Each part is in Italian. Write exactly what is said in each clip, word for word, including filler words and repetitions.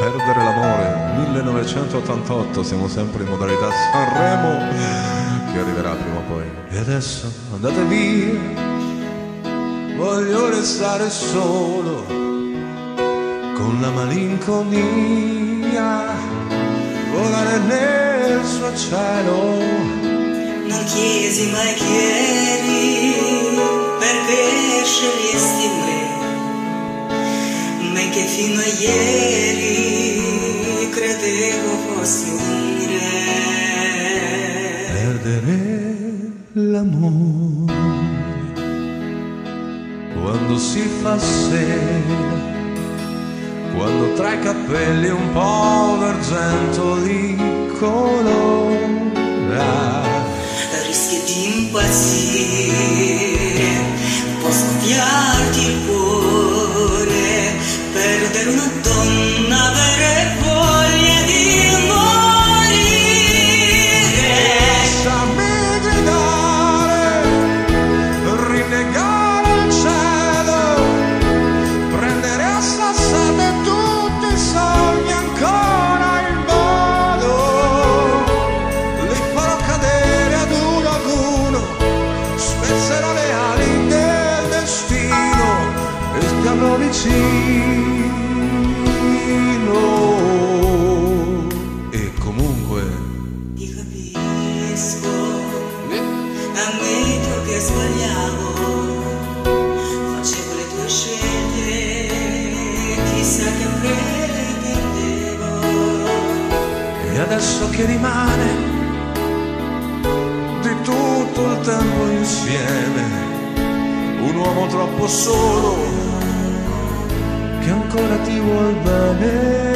Perdere l'amore, millenovecentottantotto, siamo sempre in modalità Sanremo, che arriverà prima o poi. E adesso andate via, voglio restare solo, con la malinconia, volare nel suo cielo. Non chiesi mai chi eri, perché scegliesti me, men che fino a ieri credevo fossi un re. Perdere l'amore quando si fa sera, quando tra i capelli un po' d'argento li colora. Rischi di impazzire, può scoppiarti il cuore, perdere una donna, avere voglia di morire. Lasciami gridare, rinnegare il cielo, prendere a sassate tutti i sogni ancora in volo, li farò cadere ad uno ad uno, spezzerò le ali del destino e stiamo vicino. E comunque Ti capisco, ammetto che sbagliavo, facevo le tue scelte, chissà che pretendevo. E adesso che rimane di tutto il tempo insieme, un uomo troppo solo che ancora ti vuol bene.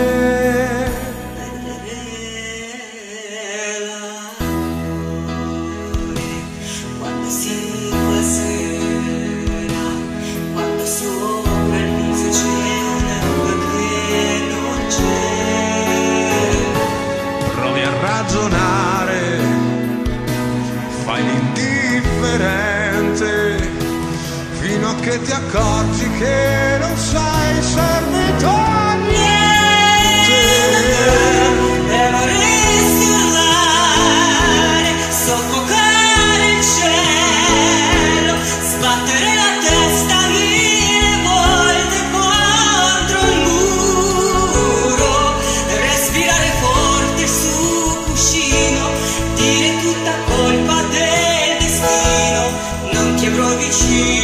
Quando si fa sera, quando sopra il viso c'è un'acqua che non c'è. Provi a ragionare, fai l'indifferente, fino a che ti accorgi che non sei servito a niente. E vorresti urlare, soffocare il cielo, sbattere la testa mille volte contro il muro, respirare forte su cuscino, dire tutta colpa del destino, non ti avrò vicino.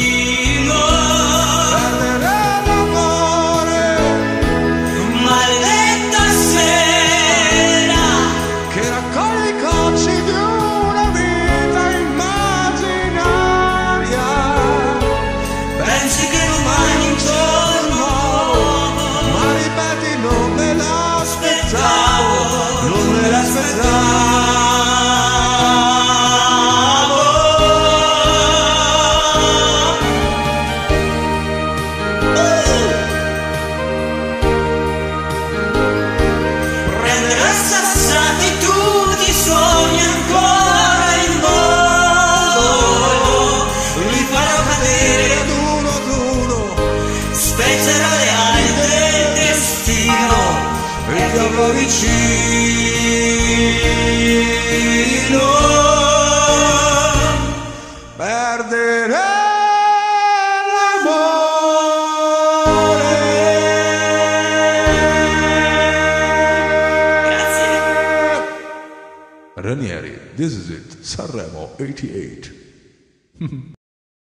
Vicino, perdere l'amore. Grazie. Ranieri, this is it, Sanremo ottantotto.